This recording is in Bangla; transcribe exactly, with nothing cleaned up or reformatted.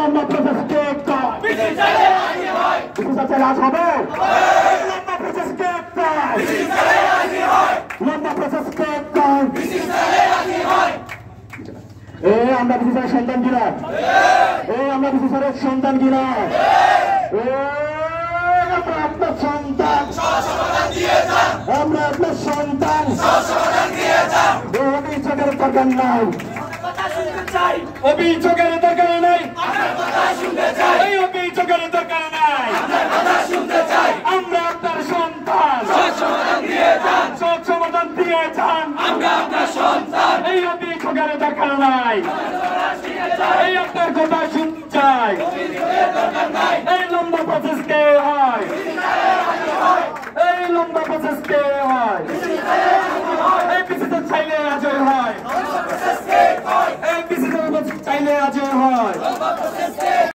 লম্বা প্রসেস কে কয় মিছিল চাইলে রাজি হয় মিছিল চাইলে আজ হবে লম্বা প্রসেস কে কয় মিছিল চাইলে রাজি হয় লম্বা প্রসেস কে কয় মিছিল চাইলে রাজি হয় এ আমরা বিশেষের সন্তান কিনা এ আমরা বিশেষের সন্তান কিনা এ আমরা আপনার সন্তান সমাধান দিয়ে যান আমরা আপনার সন্তান সমাধান দিয়ে যান অভিযোগের দরকার নাই কথা শুনতে চাই অভিযোগের দরকার নাই আপনার কথা শুনতে চাই এই অভিযোগের দরকার নাই আপনার কথা শুনতে চাই আমরা আপনার সন্তান সমাধান দিয়ে যান সব সমাধান দিয়ে যান আমরা আপনার সন্তান এই অভিযোগের দরকার নাই এই আপনার কথা শুনতে চাই এই লম্বা প্রসেস কে হয় এই লম্বা প্রসেস কে হয় এই বিশেষ চাইলে আজ হয় এই বিশেষ চাইলে আজ হয়